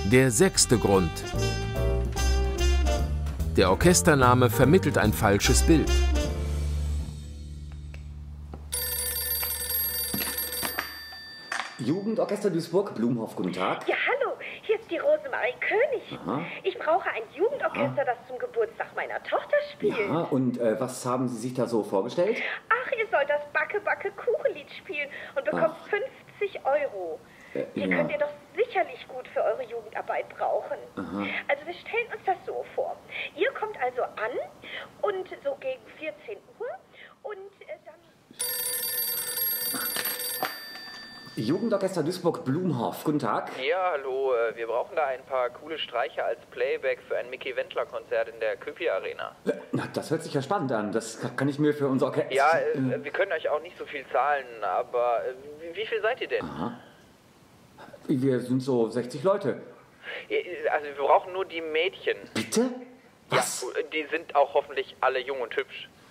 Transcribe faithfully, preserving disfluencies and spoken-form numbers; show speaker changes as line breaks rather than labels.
Der sechste Grund. Der Orchestername vermittelt ein falsches Bild.
Jugendorchester Duisburg, Blumhoff, guten Tag.
Ja, hallo, hier ist die Rosemarie König.
Aha.
Ich brauche ein Jugendorchester, das zum Geburtstag meiner Tochter spielt.
Ja, und äh, was haben Sie sich da so vorgestellt?
Ach, ihr sollt das Backe-Backe-Kuchenlied spielen und bekommt
Ach.
fünfzig Euro.
Äh,
Die
ja.
könnt ihr doch sicherlich gut für eure Jugendarbeit brauchen.
Aha.
Also wir stellen uns das so vor. Ihr kommt also an und so gegen vierzehn Uhr und äh, dann...
Jugendorchester Duisburg, Blumhoff, guten Tag.
Ja, hallo, äh, wir brauchen da ein paar coole Streicher als Playback für ein Mickey Wendler-Konzert in der Köpi Arena.
Äh, Na, das hört sich ja spannend an. Das ka- kann ich mir für unser Orchester...
Ja, äh, wir können euch auch nicht so viel zahlen, aber äh, wie, wie viel seid ihr denn?
Aha. Wir sind so sechzig Leute.
Ihr- Also wir brauchen nur die Mädchen.
Bitte? Was?
Ja, die sind auch hoffentlich alle jung und hübsch.